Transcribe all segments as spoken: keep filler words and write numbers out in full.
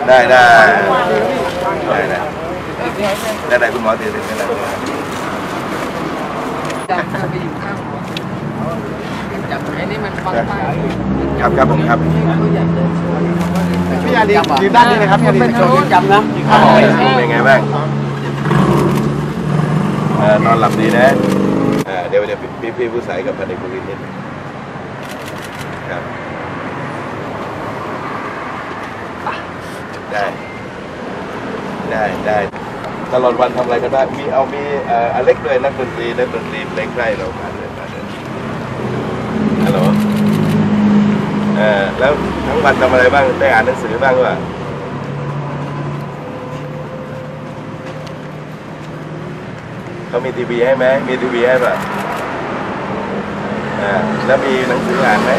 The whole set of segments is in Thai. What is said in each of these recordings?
ได้ได้ได้ได้ได้ได้คุณหมอเตือนได้ได้จับไอ้นี่มันฟังไปครับครับผมครับพี่ยาลียืนด้านนี้เลยครับพี่ยาลีจำนะเป็นไงบ้างนอนหลับดีนะเดี๋ยวเดี๋ยวพี่พี่ผู้สายกับพันเอกบุรินทร์นิดครับได้ได้ได้ตลอดวันทำอะไรกันบ้างมีเอามีอเล็กด้วยนักดนตรีนักดนตรีเพลงใกล้เรามาเลยมาเลยฮัลโหลเออแล้วทั้งวันทำอะไรบ้างได้อ่านหนังสือบ้างวะเขามีทีวีให้ไหมมีทีวีให้ป่ะอ่าแล้วมีหนังสืออ่านไหม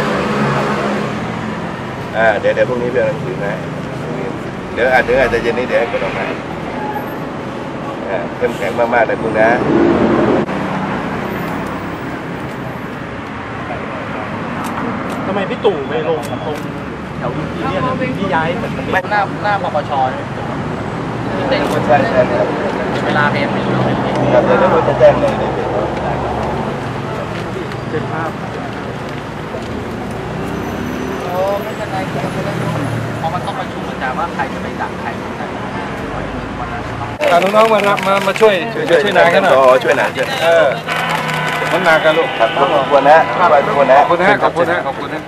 อ่าเดี๋ยวเดี๋ยวพรุ่งนี้เรื่องหนังสือนะเดี๋ยวอาจจะอาจจะเย็นนี้เดี๋ยวให้กดออกมาอ่าเข้มแข็งมากๆนะคุณนะทำไมพี่ตู่ไม่ลงตรงแถวยูทีเนี่ยพี่ย้ายเหมือนมันหน้าหน้าปปชที่เต้นคนใช่ใช่ครับเวลาเพลงไม่รู้ครับเดี๋ยวเราจะแจ้งเลยเป็นภาพโอ้ไม่เป็นไรเพราะมันต้องประชุมกันแต่ว่าใครจะไปดักใครน้องๆมารับมามาช่วยช่วยช่วยนายกันหน่อยช่วยนายเออมันนากันลูกขอบคุณนะขอบคุณนะขอบคุณนะขอบคุณนะขอบคุณนะ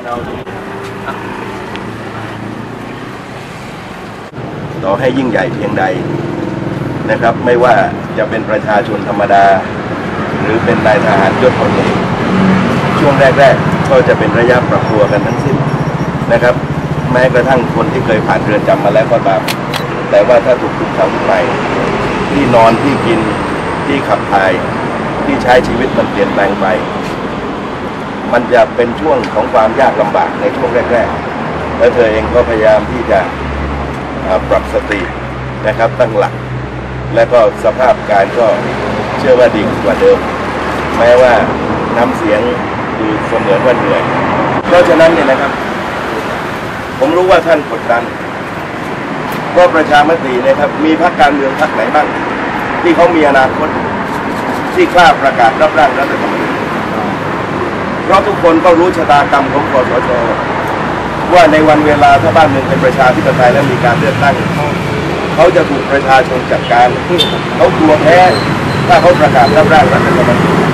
ต่อให้ยิ่งใหญ่เพียงใดนะครับไม่ว่าจะเป็นประชาชนธรรมดาหรือเป็นนายทหารยศพลเอกช่วงแรกๆก็จะเป็นระยะปรับตัวกันทั้งสิ้นนะครับแม้กระทั่งคนที่เคยผ่านเรือนจำมาแล้วก็ตามแต่ว่าถ้าถูกคุมขังใหม่ที่นอนที่กินที่ขับถ่ายที่ใช้ชีวิตมันเปลี่ยนแปลงไปมันจะเป็นช่วงของความยากลำบากในช่วงแรกๆแล้วเธอเองก็พยายามที่จะปรับสตินะครับตั้งหลักและก็สภาพการก็เชื่อว่าดีกว่าเดิมแม้ว่าน้ำเสียงดูเสมือนว่าเหนื่อยเพราะฉะนั้นเนี่ยนะครับผมรู้ว่าท่านกดดันก็ประชามตินะครับมีพรรคการเมืองพรรคไหนบ้างที่เขามีอนาคตที่กล้าประกาศรับร่างรัฐธรรมนูญเพราะทุกคนก็รู้ชะตากรรมของคสช.ว่าในวันเวลาถ้าบ้านเมืองเป็นประชาธิปไตยและมีการเลือกตั้งเขาจะถูกประชาชนจัดการเขากลัวแพ้ถ้าเขาประกาศรับร่างรัฐธรรมนูญ